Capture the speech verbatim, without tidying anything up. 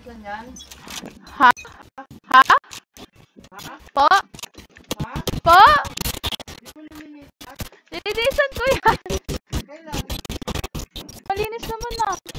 linisan yan? Ha? Ha? Ha? Po? Ha? Po? Di mo nilinisan? Lilinisan ko yan. Kailan? Malinis naman na.